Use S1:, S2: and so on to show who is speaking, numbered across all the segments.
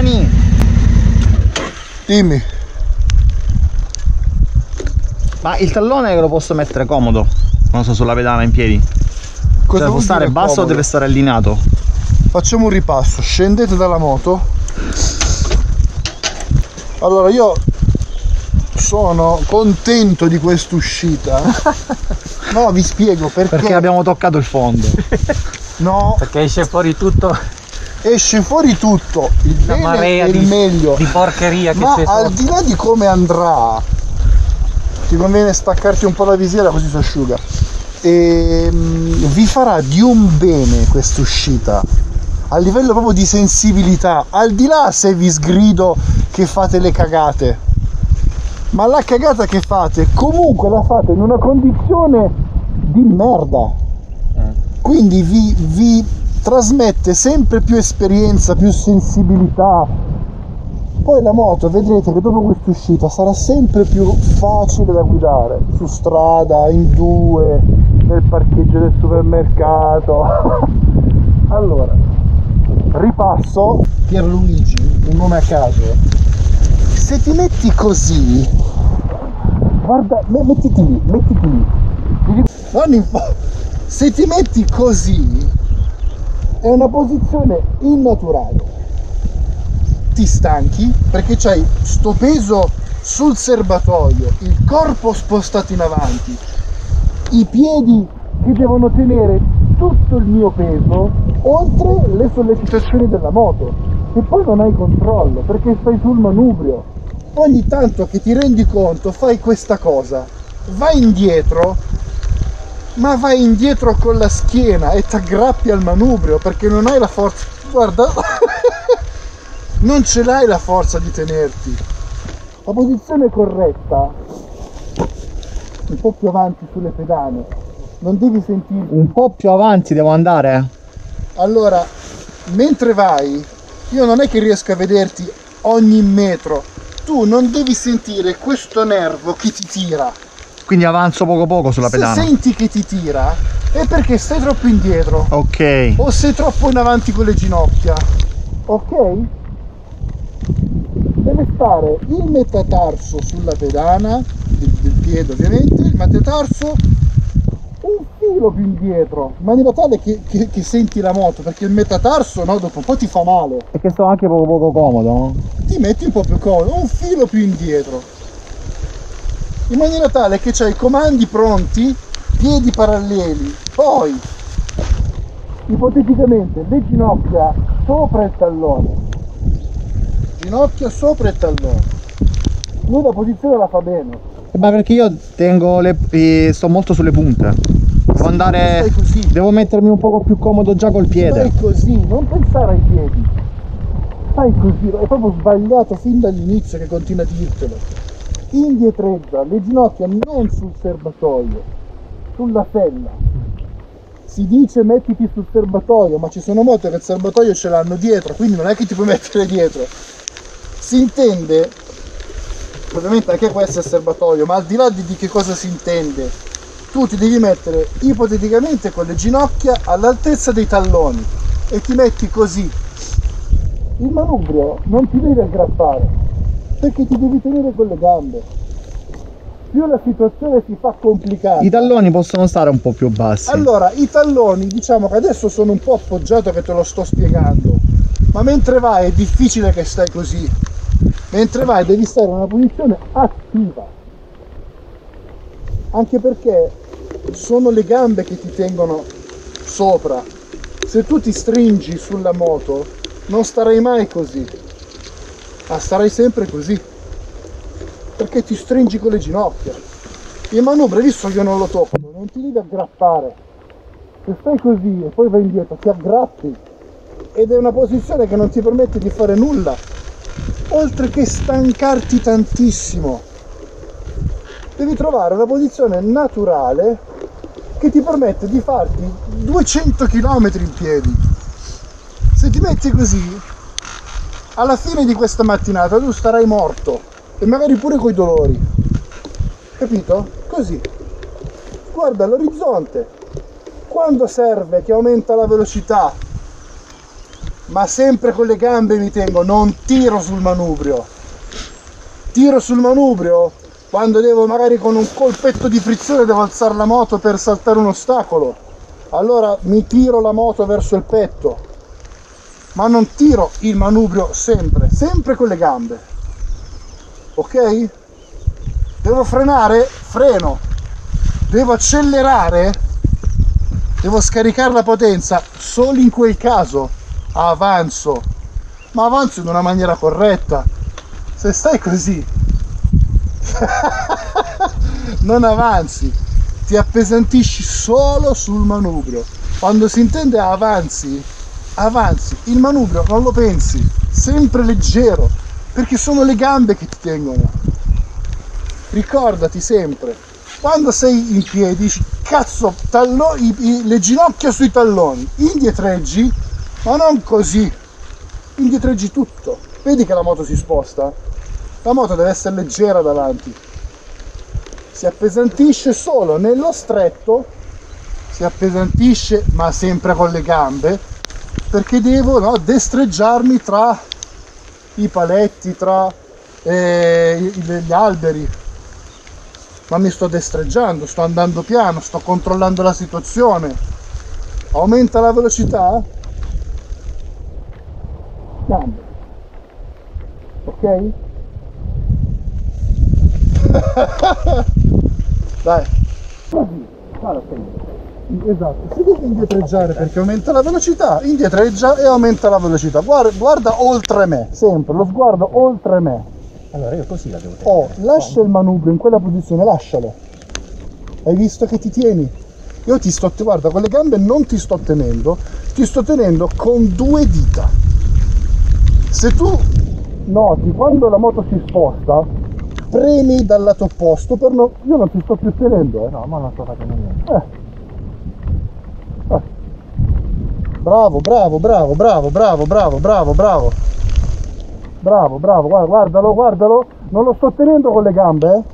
S1: Dani!
S2: Dimmi.
S1: Ma il tallone lo posso mettere comodo? Non so, sulla pedana in piedi.
S2: Cosa
S1: deve stare basso o deve stare allineato?
S2: Facciamo un ripasso. Scendete dalla moto. Allora, io sono contento di quest'uscita. No, vi spiego perché.
S1: Perché abbiamo toccato il fondo.
S2: No.
S3: Perché esce fuori tutto.
S2: Esce fuori tutto, il bene e il meglio.
S3: Di porcheria che
S2: ma
S3: c'è
S2: al
S3: sotto.
S2: di là di come andrà, ti conviene staccarti un po' la visiera così si asciuga. E vi farà di un bene quest'uscita a livello proprio di sensibilità, al di là se vi sgrido che fate le cagate, ma la cagata che fate comunque la fate in una condizione di merda, quindi vi trasmette sempre più esperienza, più sensibilità. Poi la moto vedrete che dopo quest'uscita sarà sempre più facile da guidare, su strada, in due, nel parcheggio del supermercato. Allora, ripasso. Pierluigi, un nome a caso. Se ti metti così, guarda, mettiti lì. Se ti metti così, è una posizione innaturale. Ti stanchi perché c'hai sto peso sul serbatoio, il corpo spostato in avanti, i piedi che devono tenere tutto il mio peso, oltre le sollecitazioni della moto, e poi non hai controllo perché stai sul manubrio. Ogni tanto che ti rendi conto fai questa cosa, vai indietro, ma vai indietro con la schiena e ti aggrappi al manubrio perché non hai la forza. Guarda, non ce l'hai la forza di tenerti. La posizione corretta, un po' più avanti sulle pedane, non devi sentire.
S1: Un po' più avanti devo andare?
S2: Allora, mentre vai, io non è che riesco a vederti ogni metro, tu non devi sentire questo nervo che ti tira.
S1: Quindi avanzo poco poco sulla pedana.
S2: Se senti che ti tira è perché stai troppo indietro.
S1: Ok.
S2: O sei troppo in avanti con le ginocchia. Ok? Deve stare il metatarso sulla pedana, del piede ovviamente, il metatarso un filo più indietro, in maniera tale che senti la moto, perché il metatarso no, dopo un po' ti fa male.
S1: E che sto anche poco poco comodo, no?
S2: Ti metti un po' più comodo, un filo più indietro, in maniera tale che c'hai i comandi pronti, piedi paralleli, poi ipoteticamente le ginocchia sopra il tallone, ginocchia sopra il tallone. Lui la posizione la fa bene.
S1: Ma perché io tengo sto molto sulle punte. Devo andare.
S2: Stai così.
S1: Devo mettermi un poco più comodo già col piede.
S2: Stai così, non pensare ai piedi. Stai così, è proprio sbagliato fin dall'inizio che continua a dirtelo. Indietreggia, le ginocchia non sul serbatoio, sulla sella. Si dice mettiti sul serbatoio, ma ci sono moto che il serbatoio ce l'hanno dietro, quindi non è che ti puoi mettere dietro. Si intende, ovviamente anche questo è il serbatoio, ma al di là di che cosa si intende, tu ti devi mettere ipoteticamente con le ginocchia all'altezza dei talloni e ti metti così. Il manubrio non ti devi aggrappare perché ti devi tenere con le gambe. Più la situazione si fa complicata.
S1: I talloni possono stare un po' più bassi.
S2: Allora, i talloni, diciamo che adesso sono un po' appoggiato che te lo sto spiegando, ma mentre vai è difficile che stai così. Mentre vai devi stare in una posizione attiva, anche perché sono le gambe che ti tengono sopra. Se tu ti stringi sulla moto non starai mai così, ma starai sempre così perché ti stringi con le ginocchia. Il manubrio, visto che io non lo tocco, non ti devi aggrappare. Se stai così e poi vai indietro ti aggrappi ed è una posizione che non ti permette di fare nulla, oltre che stancarti tantissimo. Devi trovare una posizione naturale che ti permette di farti 200 km in piedi. Se ti metti così, alla fine di questa mattinata tu starai morto e magari pure coi dolori, capito? Così guarda l'orizzonte, quando serve che aumenta la velocità ma sempre con le gambe mi tengo, non tiro sul manubrio. Tiro sul manubrio quando devo, magari con un colpetto di frizione devo alzare la moto per saltare un ostacolo, allora mi tiro la moto verso il petto, ma non tiro il manubrio sempre, sempre con le gambe, ok? Devo frenare? Freno. Devo accelerare? Devo scaricare la potenza? Solo in quel caso avanzo, ma avanzo in una maniera corretta. Se stai così non avanzi, ti appesantisci solo sul manubrio. Quando si intende avanzi, avanzi, il manubrio non lo pensi, sempre leggero, perché sono le gambe che ti tengono. Ricordati sempre, quando sei in piedi, dici, cazzo, le ginocchia sui talloni, indietreggi, ma non così, indietreggi tutto. Vedi che la moto si sposta? La moto deve essere leggera davanti, si appesantisce solo nello stretto, si appesantisce ma sempre con le gambe, perché devo, no, destreggiarmi tra i paletti, tra gli alberi, ma mi sto destreggiando, sto andando piano, sto controllando la situazione. Aumenta la velocità, gambe, ok? Dai, esatto, si deve indietreggiare perché aumenta la velocità, indietreggia e aumenta la velocità. Guarda oltre me, sempre lo sguardo oltre me.
S3: Allora io così la devo tenere.
S2: Oh, lascia il manubrio in quella posizione, lascialo. Hai visto che ti tieni? Io ti sto, guarda, con le gambe non ti sto tenendo con 2 dita. Se tu noti, quando la moto si sposta, premi dal lato opposto, per no, io non ti sto più tenendo,
S3: No, ma non sto facendo niente.
S2: Bravo, bravo, bravo, bravo, bravo, bravo, bravo, bravo. Bravo, bravo, guardalo, guardalo. Non lo sto tenendo con le gambe, eh.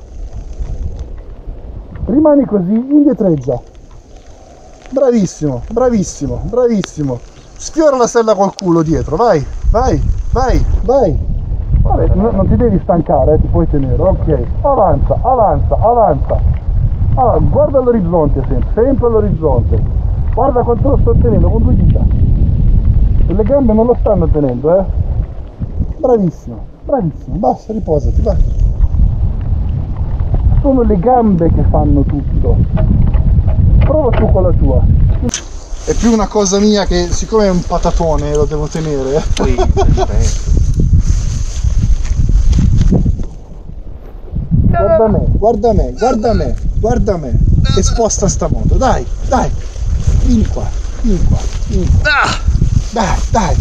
S2: Rimani così, indietreggia. Bravissimo, bravissimo, bravissimo. Sfiora la sella col culo dietro, vai, vai, vai, vai. Vabbè, non ti devi stancare, ti puoi tenere, ok. Avanza, avanza, avanza. Allora, guarda all'orizzonte sempre all'orizzonte. Guarda quanto lo sto tenendo con 2 dita. E le gambe non lo stanno tenendo, eh. Bravissimo, bravissimo, basta, riposati, vai. Sono le gambe che fanno tutto. Prova tu con la tua. È più una cosa mia che, siccome è un patatone, lo devo tenere.
S3: Poi
S2: Guarda me, guarda me, guarda me, guarda me. E sposta sta moto, dai, dai. Vieni qua, vieni qua, vieni qua. Dai, dai.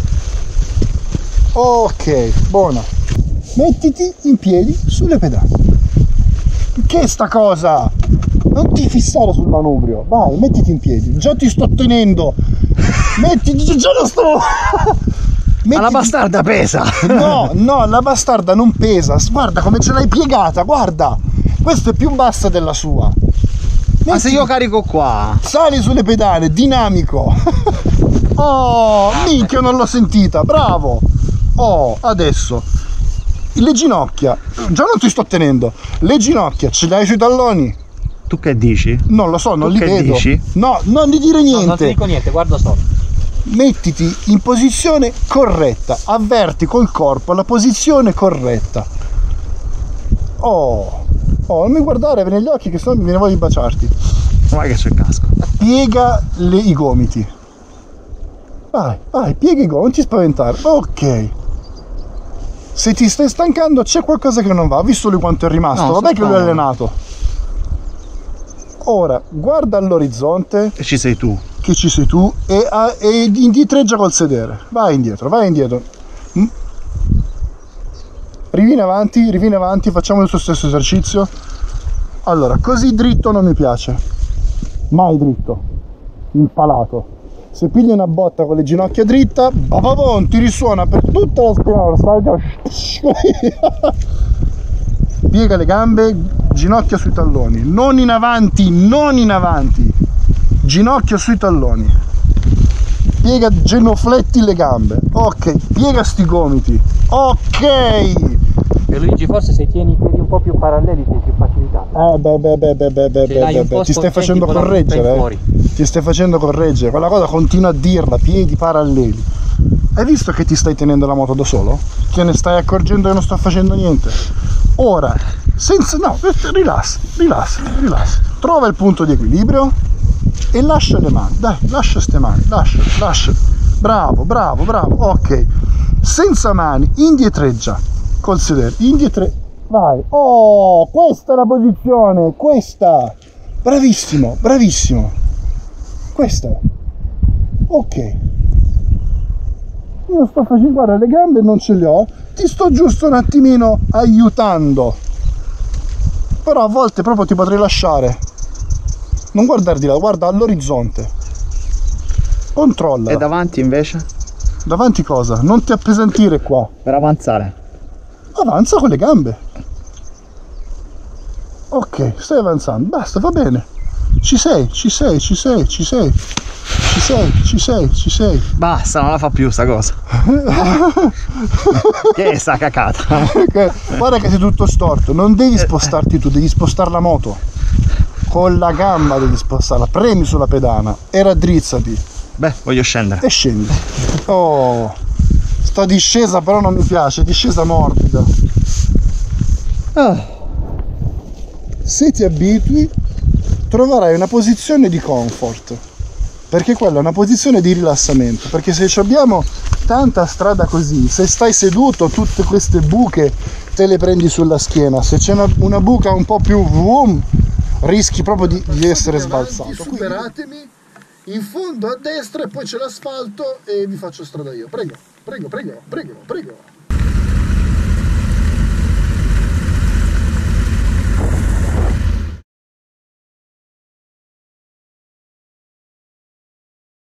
S2: Ok, buona. Mettiti in piedi sulle pedane. Che è sta cosa? Non ti fissare sul manubrio. Vai, mettiti in piedi. Già ti sto tenendo. Mettiti, già lo sto.
S1: Ma la bastarda pesa!
S2: No, no, la bastarda non pesa. Guarda come ce l'hai piegata, guarda. Questa è più bassa della sua.
S1: Ma se io carico qua?
S2: Sali sulle pedane, dinamico. Oh, minchia, non l'ho sentita, bravo. Oh, adesso le ginocchia, già non ti sto tenendo. Le ginocchia ce le hai sui talloni?
S1: Tu che dici?
S2: Non lo so, non
S1: Tu
S2: li
S1: che
S2: vedo.
S1: dici?
S2: No, non gli dire niente.
S3: No, non ti dico niente, guarda solo.
S2: Mettiti in posizione corretta, avverti col corpo la posizione corretta. Oh, non mi guardare negli occhi che sennò mi viene voglia di baciarti.
S1: Vai che c'è il casco.
S2: Piega i gomiti. Vai, vai, piega i gomiti, non ti spaventare. Ok. Se ti stai stancando c'è qualcosa che non va. Visto lui quanto è rimasto,
S1: No,
S2: vabbè che lui è
S1: comodo.
S2: allenato. Ora, guarda all'orizzonte.
S1: E ci sei tu.
S2: Che ci sei tu e indietreggia col sedere. Vai indietro, vai indietro. Rivieni avanti, facciamo il suo stesso esercizio. Allora, così dritto non mi piace. Mai dritto. Impalato. Se pigli una botta con le ginocchia dritta, bababon, ti risuona per tutta la spina. Piega le gambe, ginocchia sui talloni. Non in avanti, non in avanti. Ginocchio sui talloni. piega, genufletti le gambe, ok, piega sti gomiti, ok.
S3: E Luigi, forse se tieni i piedi un po' più paralleli sei più facilitato.
S2: Ti stai facendo correggere, ti stai facendo correggere, quella cosa continua a dirla, piedi paralleli. Hai visto che ti stai tenendo la moto da solo? Te ne stai accorgendo che non sto facendo niente? Ora, rilassa, trova il punto di equilibrio e lascia le mani, dai, lascia ste mani, lascia, bravo, ok, senza mani, indietreggia, col sedere, vai, oh, questa è la posizione, questa, bravissimo, questa, ok. Io sto facendo, guarda, le gambe non ce le ho, ti sto giusto un attimino aiutando, però a volte proprio ti potrei lasciare, non guardare di là, guarda all'orizzonte, controlla.
S1: E davanti invece?
S2: Davanti cosa? Non ti appesantire qua,
S1: Per avanzare.
S2: avanza con le gambe, ok, stai avanzando, basta, va bene, ci sei.
S1: Basta, non la fa più sta cosa. Che è sta cacata?
S2: Guarda che sei tutto storto, non devi spostarti tu, devi spostare la moto. Con la gamba devi spostarla, premi sulla pedana e raddrizzati.
S1: Beh, voglio scendere.
S2: E scendi. Oh, sta discesa però non mi piace, discesa morbida. Se ti abitui, troverai una posizione di comfort. Perché quella è una posizione di rilassamento, perché se abbiamo tanta strada così, se stai seduto tutte queste buche te le prendi sulla schiena, se c'è una buca un po' più vroom, rischi proprio di essere sbalzato. Superatemi, in fondo a destra e poi c'è l'asfalto e vi faccio strada io, prego.